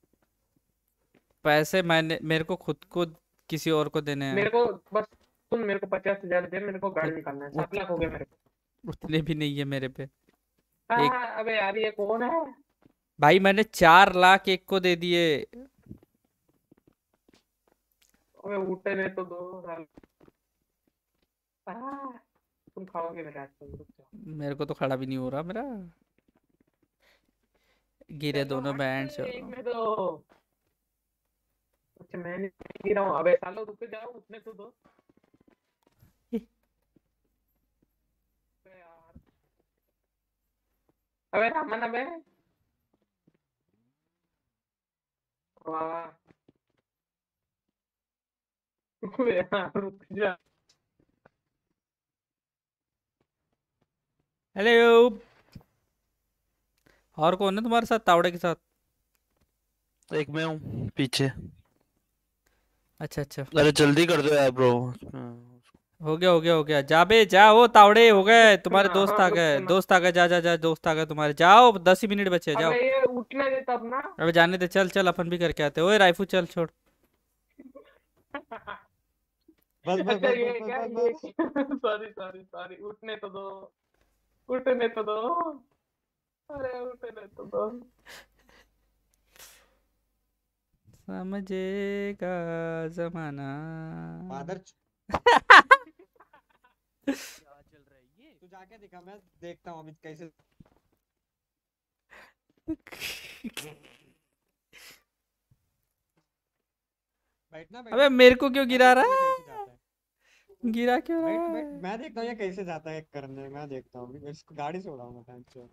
पैसे मैंने, मेरे को खुद को किसी और को देने हैं। मेरे को बस सुन, मेरे को पचास हजार दे, मेरे को गाड़ी उत, निकालना है। उत, सात लाख हो गए मेरे को। उतने भी नहीं है मेरे पे। एक हाँ अबे यार ये कौन है? भाई, मैंने चार लाख एक को दे दिए। अबे उठे नहीं तो दो साल। हाँ, तुम खाओगे मेरे हाथ से, रुक जाओ। मेरे को तो खड़ा भी नहीं हो रहा मेरा, गिरे चलो दोनों हट बैंड से, चो। एक में दो। अच्छा मैं नहीं गिरा हूँ। अबे सालो रुक जाओ, उठने तो दो। अबे यार, अबे रामन अबे वाह। अबे यार रुक जा। हेलो, और कौन है तुम्हारे साथ तावड़े के साथ? एक मैं हूँ पीछे। अच्छा अच्छा, अरे जल्दी कर दो यार ब्रो। हो गया हो गया हो गया, जा बे जा, वो तावड़े हो गए तुम्हारे, सुना, दोस्त हाँ आ रुक गए, सुना। दोस्त आ गए, जा जा जा, दोस्त आ गए तुम्हारे, जाओ, दस ही मिनट बचे, जाओ। अबे ये उठने दे तब ना। अबे जाने दे, चल चल, अपन भी करके आते। ओए राइफू चल, छोड़। बस बस अच्छा बस ये बस बस क्या, बस ये बस। सॉरी सॉरी सॉरी, उठने तो दो, उठने तो दो। अरे उठने तो दो। समझेगा जमाना। फादर तू जाके दिखा, मैं देखता हूँ अभी कैसे। बैठना बैठ। अबे मेरे को क्यों मैं गिरा देखता रहा हूँ ये है? कैसे जाता है। गिरा क्यों रहा बैठ बैठ, है? मैं देखता हूँ ये कैसे जाता है करने। मैं देखता हूँ अभी इसको गाड़ी से उड़ाऊंगा टाइम से।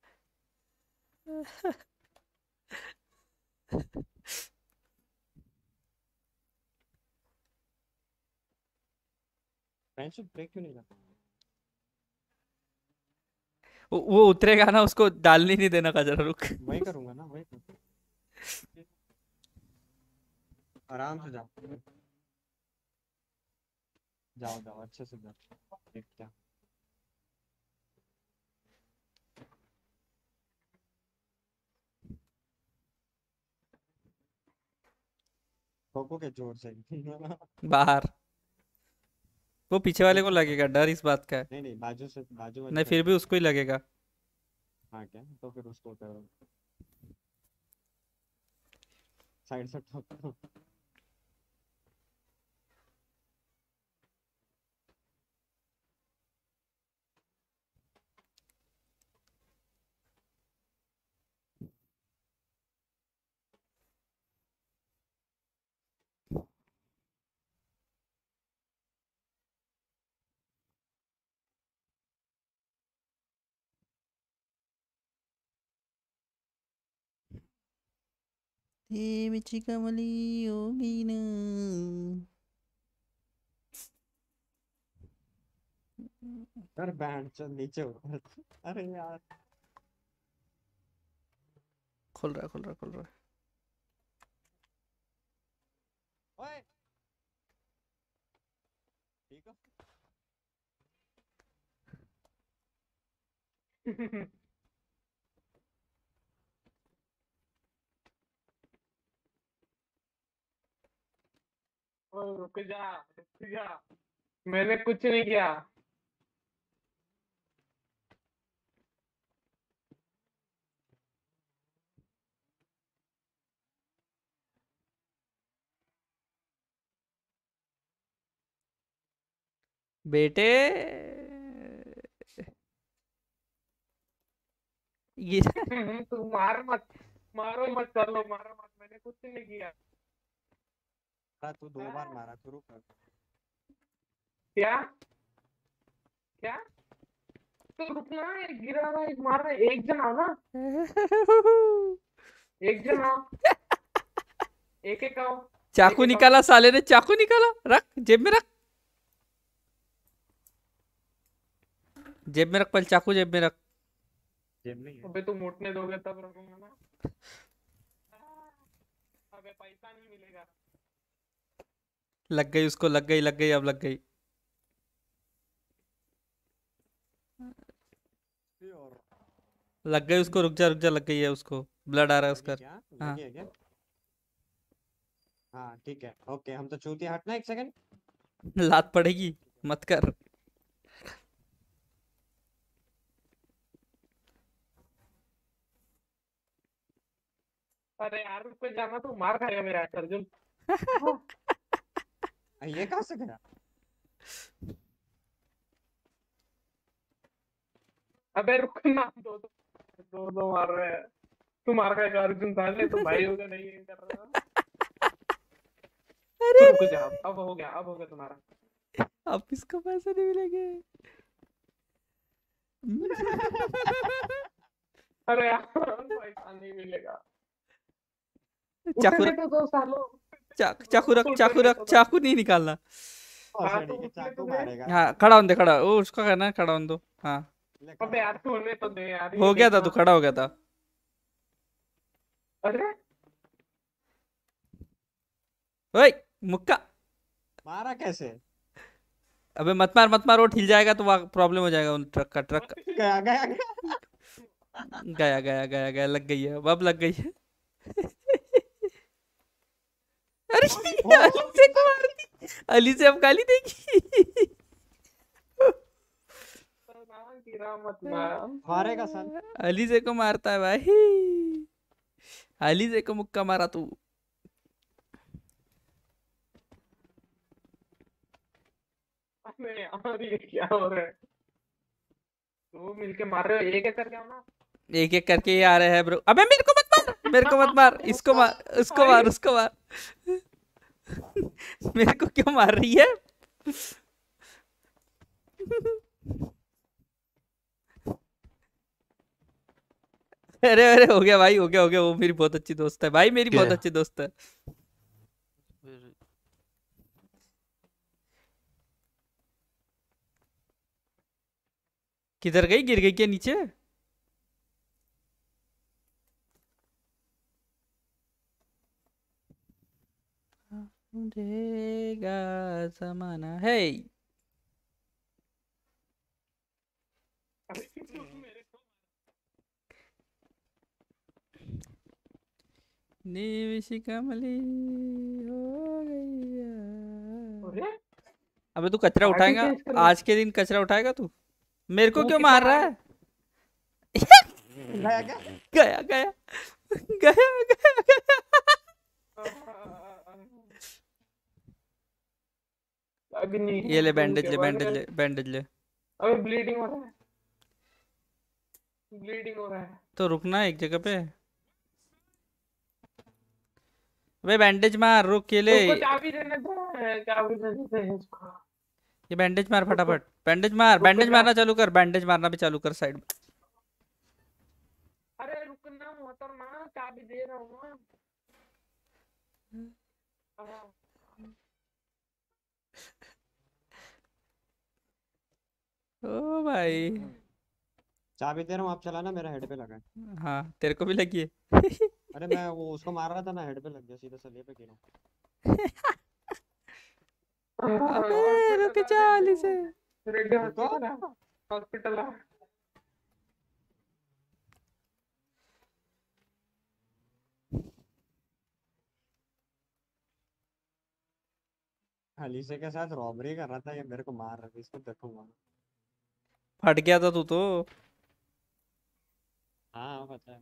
फ्रेंडशिप ब्रेक क्यों नहीं जाता? वो वो उतरेगा ना, उसको डालने नहीं देना का, जरा रुक। वही करूंगा ना, वही करूंगा। आराम से जाओ, जाओ जाओ अच्छे से जाओ। देख क्या ठोको के जोर से। बाहर वो पीछे वाले को लगेगा, डर इस बात का है। नहीं नहीं बाजू से बाजू नहीं फिर भी उसको ही लगेगा। हाँ क्या तो फिर उसको करो साइड से ठोको। ये मिची कमली होगी ना। यार बैंड चल नीचे ऊपर। अरे यार खुल रहा है खुल रहा है खुल रहा है। ओए ठीक है। ओ रुक जा रुक जा, मैंने कुछ नहीं किया। बेटे ये तू मार मत, मारो मत, कर लो, मारो मत, मैंने कुछ नहीं किया। तू दो बार मारा शुरू कर। क्या क्या तो रुकना, एक गिरा रहा एक मार रहा, एक जन आओ ना, एक जन आओ, एक एक आओ। चाकू निकाला साले ने, चाकू निकाला, रख जेब में रख, जेब में रख, पहले चाकू जेब में रख। जेब में अबे तुम मोटने दोगे तब रखूंगा ना। अबे पैसा नहीं मिलेगा। लग गई उसको, लग गई लग गई अब लग गई। लग गई उसको, रुक जा रुक जा, लग गई है उसको, ब्लड आ रहा है उसका। क्या हाँ लगी है क्या? हाँ ठीक है ओके, हम तो चूतिया हटना एक सेकंड। लात पड़ेगी मत कर। अरे यार रुक जाना, तू मार खाएगा मेरा अर्जुन। ये कहाँ से गया? अबे रुकना, दो दो दो दो मार रहे हैं। तू मार खाएगा अर्जुन, साले तो भाई होगा, नहीं ये कर रहा। अरे रुक जा, अब हो गया, अब हो गया तुम्हारा। अब इसको पैसे नहीं मिलेंगे। अरे यार पैसा नहीं मिलेगा। चाकू उठने रख, तो दो सालों। चा, चाकू रख, चाकू उठने रख, तो दो। चाकू नहीं निकालना। हाँ, तो उठने तो दे। हाँ खड़ा होने दे, खड़ा ओ उसका कहना है खड़ा होने दो। हाँ अबे यार सोने तो दे यार, हो ये गया था, देखना। तू खड़ा हो गया था। अरे ओए मुक्का, मारा कैसे? अबे मत मार मत मार, वो हिल जाएगा तो प्रॉब्लम हो जाएगा उन ट्रक का। ट्रक का गया गया गया गया गया गया गया लग गई है, अब लग गई है। अरे अली से को मार दी, अली से अब गाली देगी। गिरा मत मार। मारेगा सन। अली से को मारता है भाई, अली से को मुक्का मारा तू। अबे यार ये क्या हो रहा है? दो मिलके मार रहे हो, एक एक करके आओ ना। एक एक करके ये आ रहे हैं ब्रो। अबे मेरे को मत मार, मेरे को मत मार, इसको मार, उसको मार, उसको मार। मेरे को क्यों मार रही है? अरे अरे हो गया भाई, हो गया हो गया, वो मेरी बहुत अच्छी दोस्त है भाई, मेरी क्या? बहुत अच्छी दोस्त है। किधर गई, गिर गई क्या नीचे? देगा जमाना है। निविश कमली हो गई है। अरे अबे तू कचरा पार्टी उठाएगा चेंज कर आज के दिन, कचरा उठाएगा तू? मेरे को तू क्यों कितना मार रहा मार है? गया क्या? गया गया गया गया गया। अग्नि ये ले रूह बैंडेज के ले, बैंडेज बगैर। ले, बैंडेज ले। अबे ब्लीडिंग हो रहा है, ब्लीडिंग हो रहा है। तो रुकना एक जगह पे। अबे बैंडेज मार, रुक ये ले। उसको चाबी देने दे, चाबी देने दे इसको। ये बैंडेज मार फटाफट, बैंडेज मार, रुक बैंडेज जा। मारना चालू कर, बैंडेज मारना भी चालू कर साइड में। अरे रुकना मोहतरमा, चाबी दे रहा हूँ ना। हाँ। ओ भाई। चाबी दे रहा हूँ, आप चलाना, मेरा हेड पे लगा है। हाँ तेरे को भी लगी है। अरे मैं वो उसको मार रहा था ना, हेड पे लग गया, सीधा सलिए पे गिरा। अबे रुक जा अली से। रेडी हॉस्पिटल है, हॉस्पिटल है। अलीसे के साथ रॉबरी कर रहा था, ये मेरे को मार रहा था, इसको देखूंगा। फट गया था तू तो। हाँ पता है।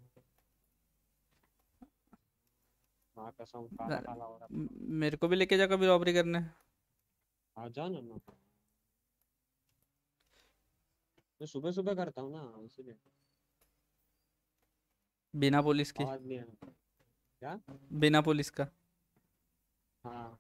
हाँ कसम, काला काला हो रहा था। म- मेरे को भी लेके जा कभी रॉबरी करने। आ जाओ ना ना। मैं सुबह सुबह करता हूँ ना, इसीलिए। बिना पुलिस की। आवाज नहीं आ रहा। क्या? बिना पुलिस का। हाँ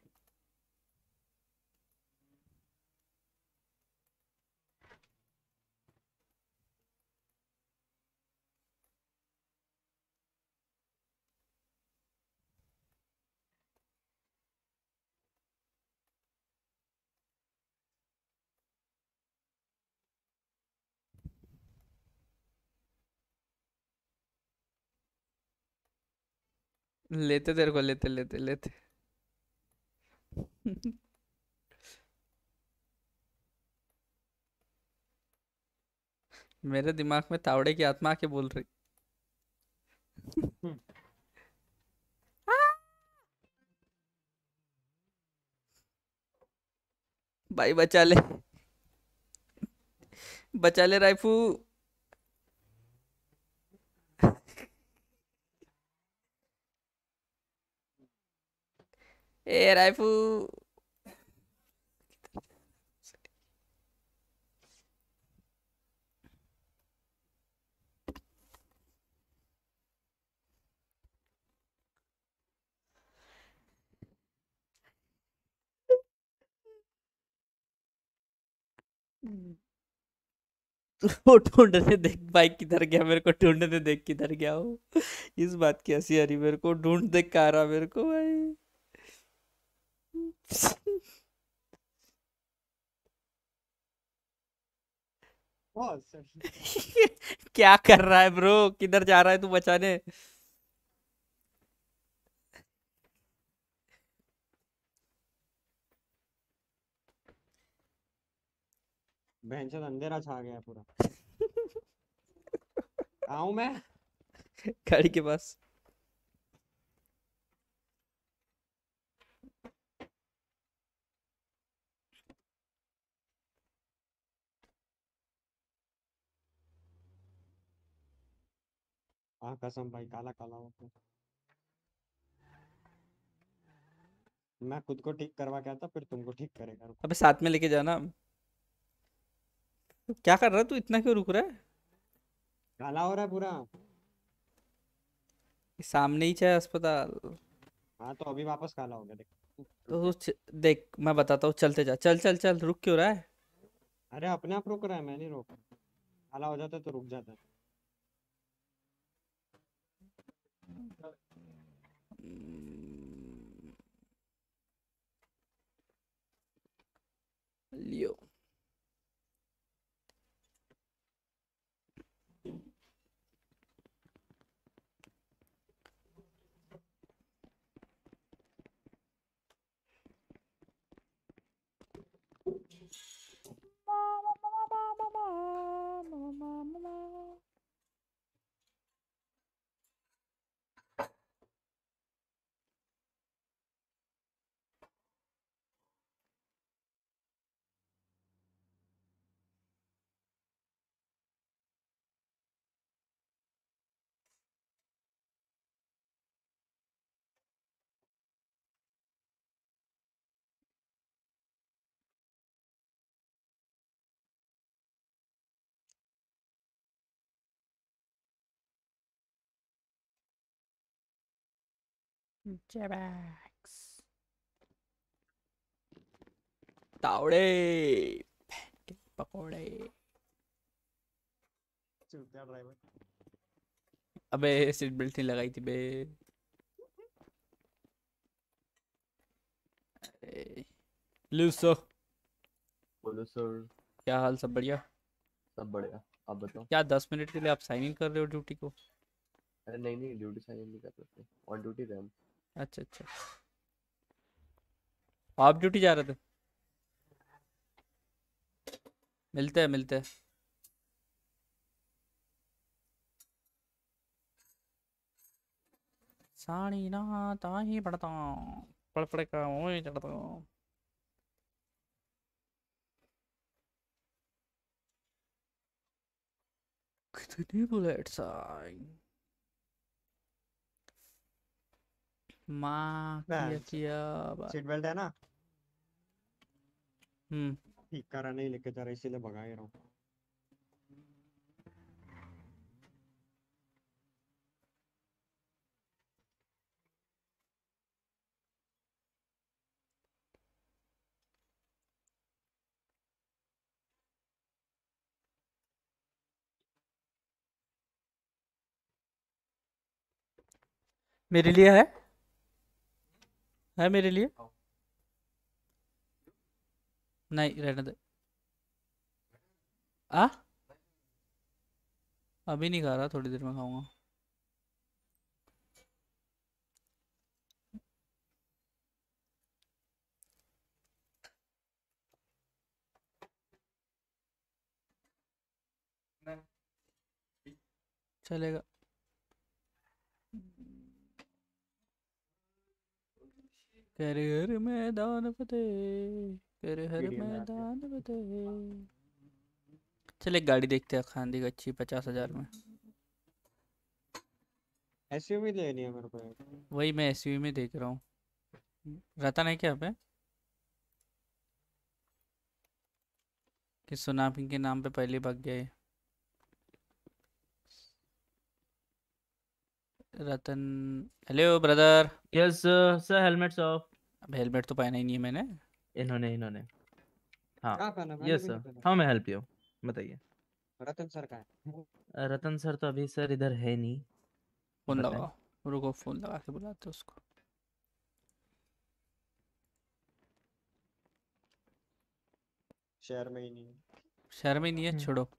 लेते तेरे को, लेते लेते लेते। मेरे दिमाग में तावड़े की आत्मा आके बोल रही। भाई बचा ले, बचा ले राइफू। ए राइफू। वो ढूंढने देख भाई किधर गया, मेरे को ढूंढने देख किधर गया हो। इस बात की हंसी आ रही मेरे को, ढूंढ देख कहाँ रहा मेरे को भाई। बहुत सही। क्या कर रहा है ब्रो, किधर जा रहा है तू बचाने? भैंस अंधेरा छा गया पूरा। आऊं मैं? गाड़ी के पास। हाँ कसम भाई, काला काला हो गया। मैं खुद को ठीक करवा के आता, फिर तुमको ठीक करेगा। रुको। अबे साथ में लेके जाना। क्या कर रहा है तू, इतना क्यों रुक रहा है? काला हो रहा है पूरा। सामने ही चाहे अस्पताल। हाँ तो अभी वापस काला हो गया, देख। तो च- देख मैं बताता हूँ, चलते जा, चल चल चल, रुक क्यों रहा है? अरे अपने आप रुक रहा है, मैं नहीं रोक। काला हो जाता है तो रुक जाता है। लियो। जैबैक्स तावड़े के पकोड़े। चूतिया ड्राइवर। अबे सीट बेल्ट नहीं लगाई थी बे। अरे लो सर। बोलो सर। क्या हाल, सब बढ़िया? सब बढ़िया, आप बताओ। क्या दस मिनट के लिए आप साइन इन कर रहे हो ड्यूटी को? अरे नहीं नहीं, ड्यूटी साइन नहीं कर रहे थे, ऑन ड्यूटी थे हम। अच्छा अच्छा, आप ड्यूटी जा रहे थे? मिलते हैं मिलते हैं। साड़ी ना ताही पड़ता पड़ पड़ का ओए चढ़ता। कितनी बुलेट्स आई माँ किया किया बात। सीट बेल्ट है ना? हम्म ठीक करा नहीं लेके जा रहा, इसीलिए भगा ही रहा हूँ। मेरे लिए है है मेरे लिए नहीं, रहने दे। आ अभी नहीं खा रहा, थोड़ी देर में खाऊंगा। चलेगा। कर हर मैदान फतेह, कर हर वीडियो में आते हैं। मैदान फतेह। चल एक गाड़ी देखते हैं खांदी की अच्छी पचास हजार में। एसयूवी लेनी है मेरे को एक। वही मैं एसयूवी में देख रहा हूँ। रतन है क्या पे कि सुनामी के नाम पे पहले भाग गया ये? Ratan hello brother. Yes sir, helmets off. अब हेलमेट तो पहना ही नहीं है मैंने। इन्होंने इन्होंने हाँ कहाँ पहना? मैंने यस भी नहीं सर, पहना। हाउ मैं हेल्प यू, बताइए। रतन सर का है। रतन सर तो अभी सर इधर है नहीं। फोन बताएं। लगाओ, रुको फोन लगा के बुलाते उसको। शहर में ही नहीं है। शहर में नहीं है, छोड़ो।